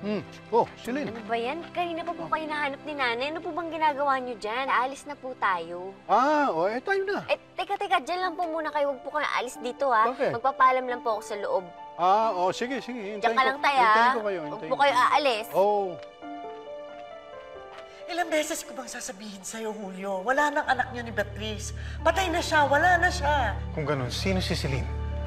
Oh, Celine. Ano ba yan? Kanina pa po kayo nahanap ni nanay. Ano po bang ginagawa niyo dyan? Aalis na po tayo. Tayo na. Teka, dyan lang po muna kayo. Huwag po kayo aalis dito, ha? Bakit? Magpapaalam lang po ako sa loob. Sige. Diyan ka lang tayo, ha? Hintayin ko kayo. Huwag po kayo aalis. Oh. Ilang beses ko bang sasabihin sa'yo, Julio? Wala nang anak niyo ni Beatrice. Patay na siya, wala na siya. Kung ganun, sino si Celine?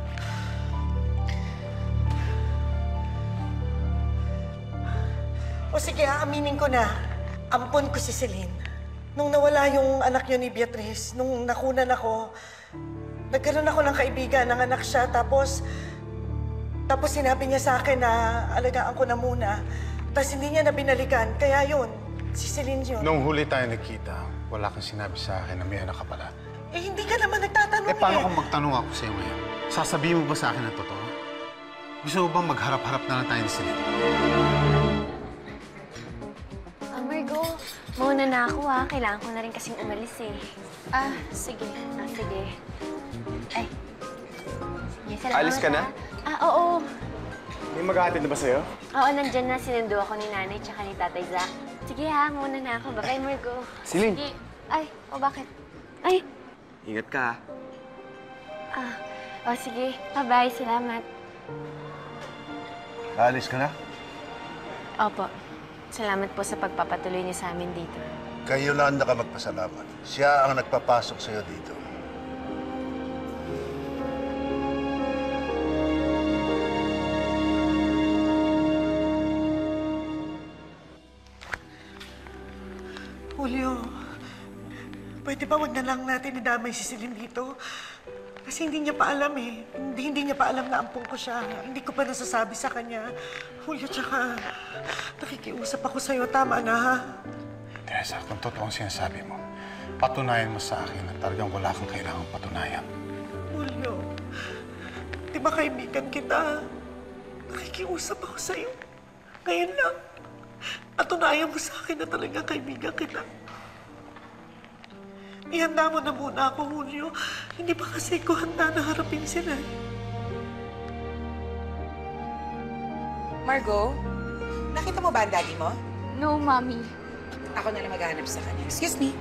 O sige, aaminin ko na. Ampon ko si Celine. Nung nawala yung anak niyo ni Beatrice, nung nakunan ako, nagkaroon ako ng kaibigan, ng anak siya, tapos sinabi niya sa akin na alagaan ko na muna. Tapos hindi niya na binalikan, kaya yun. Si Celine yun. Nung huli tayo nagkita, wala kang sinabi sa akin na may anak ka pala. Hindi ka naman nagtatanong Paano kung magtanong ako sa'yo ngayon? Sasabihin mo ba sa akin ang totoo? Gusto mo bang magharap-harap na lang tayo ni Celine? Margo, mauna na ako, ha? Kailangan ko na rin kasing umalis, eh. Sige. Sige. Ay. Sige, salamat, Alis ka na? Oo. May maghahatid na ba sa'yo? Oo, nandyan na. Sinundo ako ni nanay tsaka ni tatay Zach. Sige, ha? Mauna na ako. Bye-bye, Margo. Celine. Sige. Ay, bakit? Ay! Ingat ka, ha? Sige. Bye-bye. Salamat. Alis ka na? Opo. Salamat po sa pagpapatuloy niyo sa amin dito. Kay Yolanda ka magpasalamat. Siya ang nagpapasok sa'yo dito. Julio, pwede ba wag na lang natin idamay si Celine dito? Kasi hindi niya pa alam eh. Hindi niya pa alam na ampong ko siya. Hindi ko pa nasasabi sa kanya. Julio, tsaka nakikiusap ako sa'yo. Tama na, ha? Teresa, kung totoo ang sinasabi mo, patunayan mo sa akin na talagang wala kang kailangang patunayan. Julio, di ba kaibigan kita? Nakikiusap ako sa'yo. Ngayon lang. Patunayan mo sa akin na talagang kaibigan kita. Ihanda mo na muna ako, Julio. Hindi pa kasi ko handa na harapin sila. Margo, nakita mo ba ang daddy mo? No, Mommy. Ako na lang maghahanap sa kanya. Excuse me.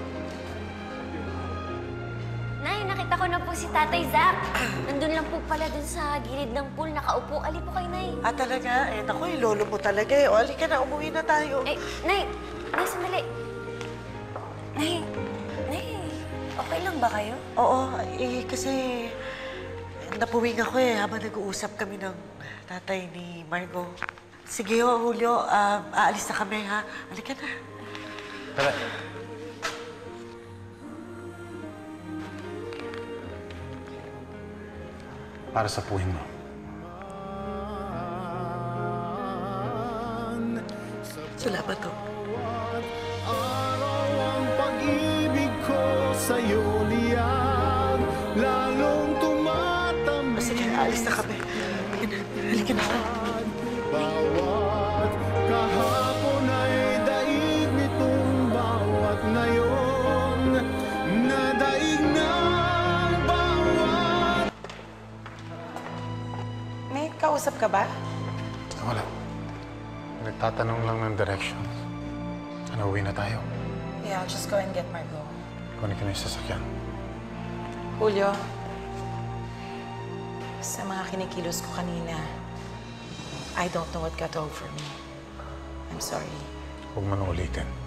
Nay, nakita ko na po si Tatay Zach. Nandun lang po pala dun sa gilid ng pool. Nakaupo. Ali po kayo, Nay. Talaga? Naku, lolo mo talaga eh. O, halika na, umuwi na tayo. Nay, sandali. Nay, okay lang ba kayo? Oo, kasi napuwing ako habang nag-uusap kami ng tatay ni Margo. Sige, Julio, aalis na kami, ha? Halika na. Tara. Para sa puwing mo. Salamat, to. Araw ang pag-ibig ko sa'yo liyag, lalong tumatambik. Sige, aalis na kami. Halika na. Bawat kahapon ay daig nitong bawat ngayon, na daig ng bawat... May kausap ka ba? Wala. Nagtatanong lang ng direction. Uwi na tayo. Yeah, I'll just go and get Margo. Kunin ko na yung sasakyan. Julio, sa mga kinikilos ko kanina, I don't know what got over me. I'm sorry. Huwag mo na ulitin.